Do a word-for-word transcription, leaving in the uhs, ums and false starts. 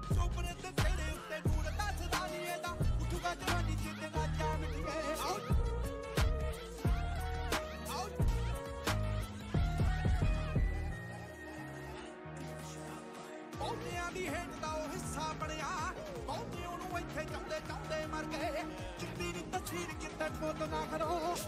ਸੁਪਨੇ ਤੇ ਤੇਰੇ ਉੱਤੇ ਨੂਰ ਦੱਸਦਾ ਨੀ ਇਹਦਾ ਉੱਠੂਗਾ ਜਵਾਨੀ ਜਿੱਦੇ ਨਾ ਜਾ ਮਿੱਟੀਏ ਬਹੁਤਿਆਂ ਦੀ ਹੇਠ ਦਾ ਉਹ ਹਿੱਸਾ ਬਣਿਆ ਬਹੁਤੇ ਉਹਨੂੰ ਇੱਥੇ ਚਾਹੁੰਦੇ ਚਾਹੁੰਦੇ ਮਰ ਗਏ ਚਿੱਟੀ ਦੀ ਤਸਵੀਰ ਕਿਤੇ ਬੋਲ ਨਾ ਕਰੋ